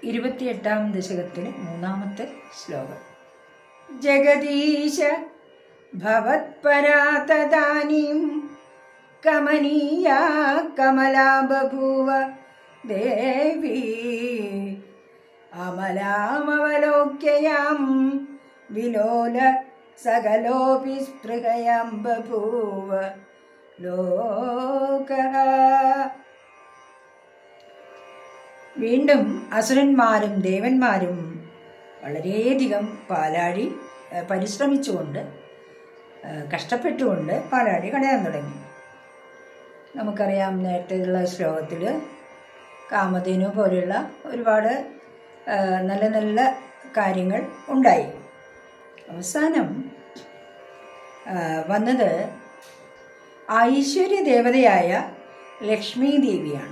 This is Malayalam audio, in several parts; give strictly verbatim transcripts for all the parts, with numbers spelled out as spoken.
ഇരുപത്തിയെട്ടാം ദശകത്തിലെ മൂന്നാമത്തെ ശ്ലോകം. ജഗദീശ ഭവത്പരാ തദാനീം കമനീയാ കമലാ ബഭൂവ ദേവി അമലാമവലോക്യയാം വിലോല സകലോപി സ്പൃഹയാം ബഭൂവ ലോകഃ. വീണ്ടും അസുരന്മാരും ദേവന്മാരും വളരെയധികം പാലാഴി പരിശ്രമിച്ചുകൊണ്ട് കഷ്ടപ്പെട്ടുകൊണ്ട് പാലാഴി കടയാൻ തുടങ്ങി. നമുക്കറിയാം, നേരത്തെയുള്ള ശ്ലോകത്തിൽ കാമധേനു പോലെയുള്ള ഒരുപാട് നല്ല നല്ല കാര്യങ്ങൾ ഉണ്ടായി. അവസാനം വന്നത് ഐശ്വര്യ ദേവതയായ ലക്ഷ്മി ദേവിയാണ്.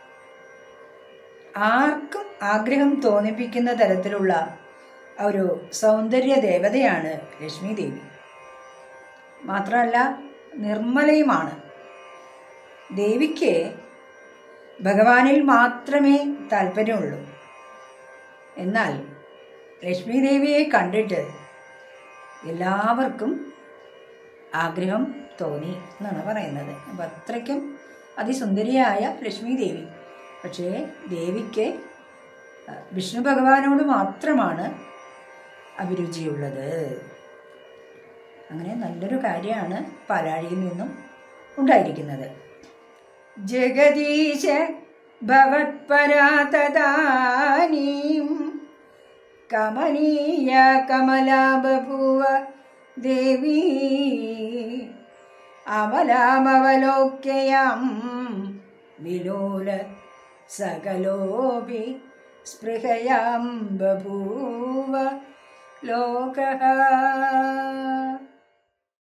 ആർക്കും ആഗ്രഹം തോന്നിപ്പിക്കുന്ന തരത്തിലുള്ള ഒരു സൗന്ദര്യ ദേവതയാണ് ലക്ഷ്മി ദേവി. മാത്രമല്ല നിർമ്മലയുമാണ്. ദേവിക്ക് ഭഗവാനിൽ മാത്രമേ താല്പര്യമുള്ളൂ. എന്നാൽ ലക്ഷ്മി ദേവിയെ കണ്ടിട്ട് എല്ലാവർക്കും ആഗ്രഹം തോന്നി എന്നാണ് പറയുന്നത്. അപ്പം അത്രയ്ക്കും അതിസുന്ദരിയായ ലക്ഷ്മി ദേവി. പക്ഷേ ദേവിക്ക് വിഷ്ണു ഭഗവാനോട് മാത്രമാണ് അഭിരുചിയുള്ളത്. അങ്ങനെ നല്ലൊരു കാര്യമാണ് പാലാഴിയിൽ നിന്നും ഉണ്ടായിരിക്കുന്നത്. ജഗദീശ ഭവത്പരാ തദാനീം കമനീയ കമലാ ബഭൂവ ദേവി അമലാമവലോക്യയാം വിലോല സകലോപി സ്പൃഹയാം ബഭൂവ ലോകഃ.